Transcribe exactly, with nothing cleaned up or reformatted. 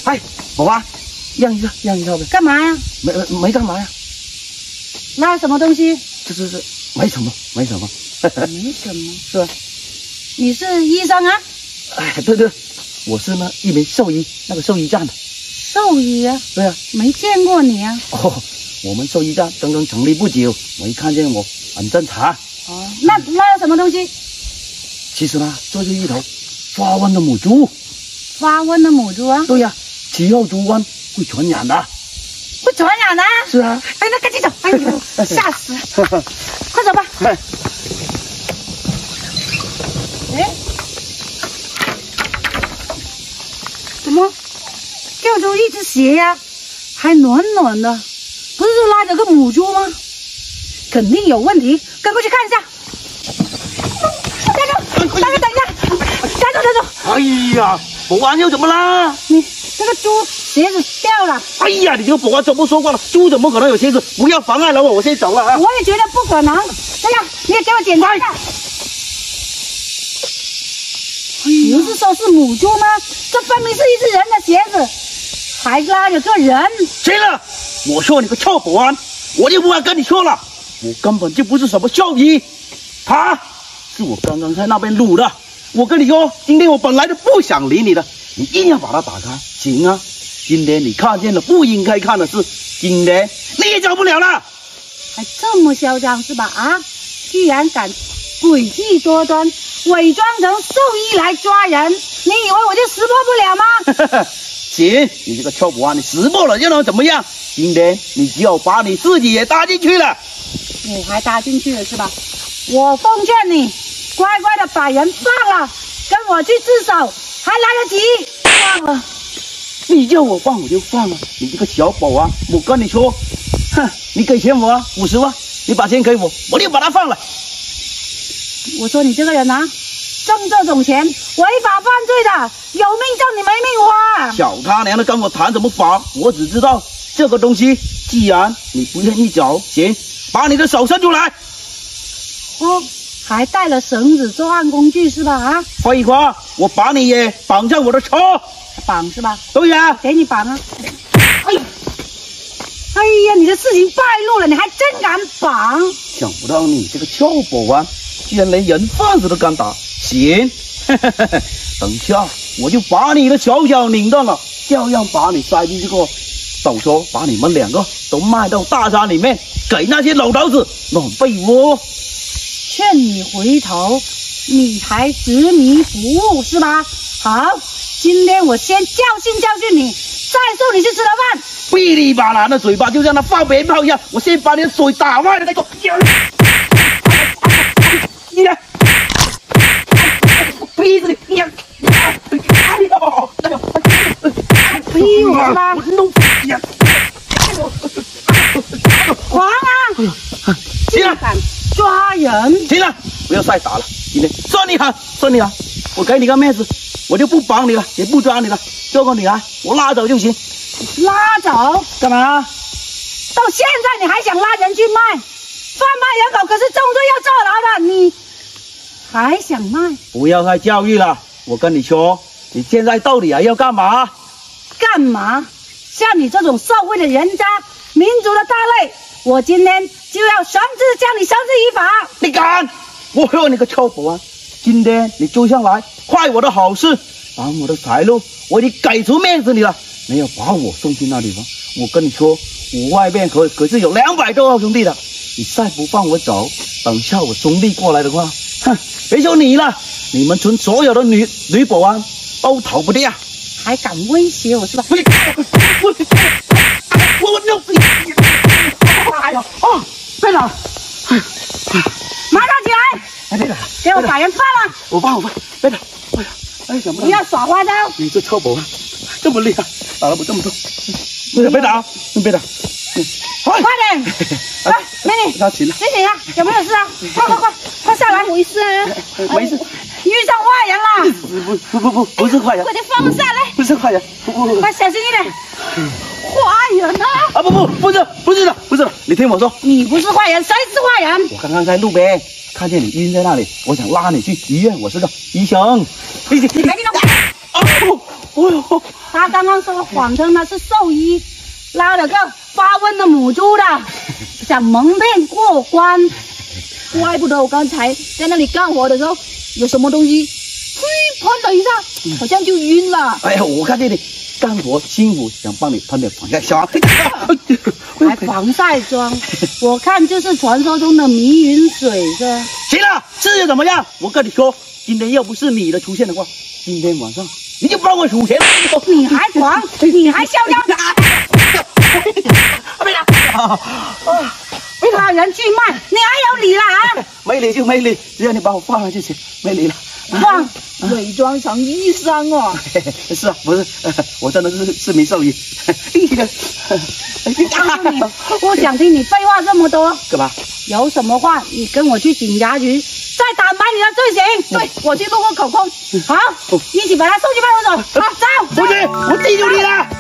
哎，保安，让一下，让一下呗。 干嘛呀？ 没没没干嘛呀？ 拉什么东西？ 这这这没什么，没什么。 没什么。 是啊。 你是医生啊？ 哎，对对，我是呢一名兽医，那个兽医站的。 兽医啊？ 对啊。 没见过你啊。 哦，我们兽医站刚刚成立不久，没看见我，很正常。 哦，那拉了什么东西？ 其实呢，这是一头发瘟的母猪。 发瘟的母猪啊？ 对呀、啊，其后猪瘟会传染的。 会传染的？ 是啊。 哎，那赶紧走！哎呦，吓死了！快走吧。 哎。 哎，怎么掉出一只鞋呀、啊？还暖暖的，不是拉着个母猪吗？肯定有问题，赶快去看一下。大哥，大哥，等一下，站住，站住！ 哎呀，保安又怎么啦？ 你这个猪鞋子掉了。 哎呀，你这个保安怎么说话了？猪怎么可能有鞋子？不要妨碍了我，我先走了啊！ 我也觉得不可能。这样，你也给我检查一下。不是说是母猪吗？这分明是一只人的鞋子，还拉着个人。 行了，我说你个臭保安，我就不该跟你说了，我根本就不是什么兽医，他是我刚刚在那边撸的。我跟你说，今天我本来就不想理你的，你硬要把它打开，行啊？今天你看见了不应该看的事，今天你也走不了了。 还这么嚣张是吧？啊，居然敢诡计多端，伪装成兽医来抓人，你以为我就识破不了吗？ 行，你这个臭保安，你识破了又能怎么样？今天你只有把你自己也搭进去了。 我还搭进去了是吧？我奉劝你，乖乖的把人放了，跟我去自首，还来得及。放了。 你叫我放我就放了，你这个小保安，我跟你说，哼，你给钱我啊，五十万，你把钱给我，我就把他放了。 我说你这个人啊，挣这种钱违法犯罪的，有命挣你没命花。 小他娘的跟我谈什么法？我只知道这个东西，既然你不愿意走，行，把你的手伸出来。 哦，还带了绳子作案工具是吧？啊， 废话，我把你也绑在我的车。 绑是吧？ 对呀， 给你绑啊！哎呀，哎呀，你的事情败露了，你还真敢绑！ 想不到你这个臭保安，居然连人贩子都敢打。行，等下我就把你的小脚拧断了，照样把你塞进这个斗车，把你们两个都卖到大山里面，给那些老头子暖被窝。 劝你回头，你还执迷不悟是吧？好，今天我先教训教训你，再送你去吃了饭。 噼里啪啦的嘴巴就像那放鞭炮一样，我先把你的嘴打坏了再说。你来，逼死你！你呀！哎呦，哎呦， 逼我是吧？ 我弄死你！ 黄啊！ 行了， 敢抓人！ 行了，不要再打了。今天算你好，算你好，我给你个面子，我就不绑你了，也不抓你了。这个女孩我拉走就行。 拉走？ 干嘛？ 到现在你还想拉人去卖？贩卖人口可是重罪要坐牢的，你还想卖？ 不要再教育了，我跟你说，你现在到底还要干嘛？ 干嘛？像你这种社会的人渣，民族的大类，我今天就要绳之将你绳之以法！ 你敢？我说你个臭保安，今天你追上来坏我的好事，挡我的财路，我已经给足面子你了，没有把我送去那地方。我跟你说，我外面可可是有两百多号兄弟的，你再不放我走，等下我兄弟过来的话，哼，别说你了，你们村所有的女女保安都逃不掉。 还敢威胁我是吧？ 我我我我弄死你！哎呀啊！队长， 马上起来！ 哎，队长， 给我把人放了！ 我放我放，队长，哎呀，哎，想不到不要耍花招！ 你这臭保安这么厉害，打了我这么多。队长别打，别打， 快点！来，美女， 他醒了， 醒醒啊！有没有事啊？快快快，快下来！ 没事啊， 没事。 遇上坏人了！ 不不不不，不是坏人， 快点放下来！ 不是坏人，不不不， 快小心一点！坏人啊！ 啊不不不是不是的不是的，你听我说， 你不是坏人，谁是坏人？ 我刚刚在路边看见你晕在那里，我想拉你去医院，我是个医生。你你赶紧的！ 哦哦呦， 他刚刚说谎称他是兽医，拉了个发瘟的母猪的，想蒙骗过关。怪不得我刚才在那里干活的时候，有什么东西，嘿，喷了一下，好像就晕了。 哎呀，我看见你干活辛苦，想帮你喷点防晒霜， 还防晒霜，我看就是传说中的迷云水噻。 行了，至于怎么样？我跟你说，今天要不是你的出现的话，今天晚上你就帮我数钱。 你还狂，你还嚣张！ 没了， 他人巨卖，你还有理了啊？ 没理就没理，只要你把我放了就行，没理了。 放，伪装成医生哦。 是啊，不是，我真的是是名兽医。 告诉你，不想听你废话这么多。 干嘛？ 有什么话你跟我去警察局，再坦白你的罪行。对，我去录个口供。好，一起把他送去派出所。好，走。 不去，我记住你了。